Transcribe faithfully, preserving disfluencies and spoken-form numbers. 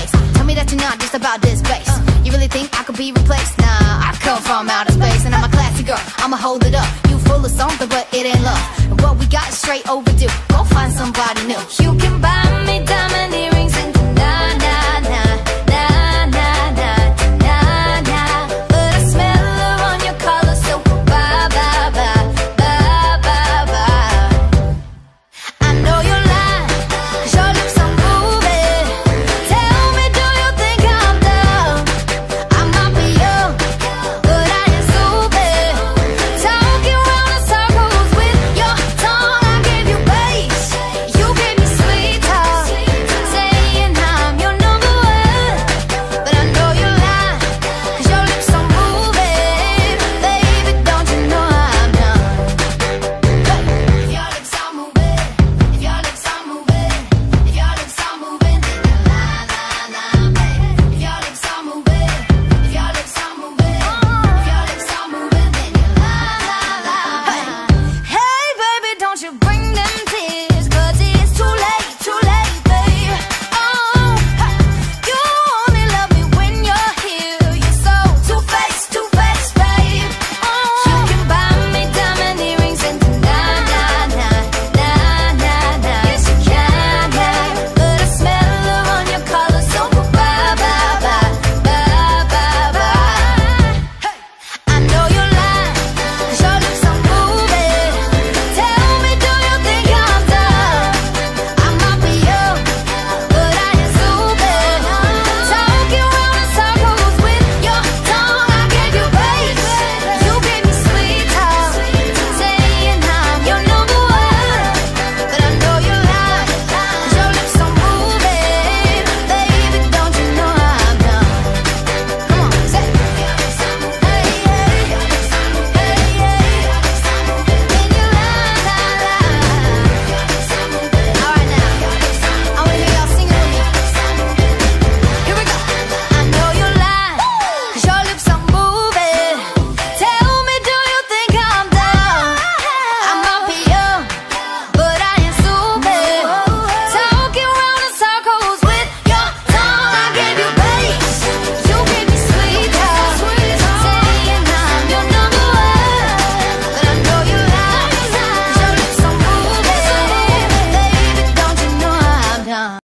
face. Tell me that you're not just about this bass. You really think I could be replaced? Nah, I come from outer space, and I'm a classy girl, I'ma hold it up. You full of something, but it ain't love, and what we got is straight overdue. Go find somebody new. You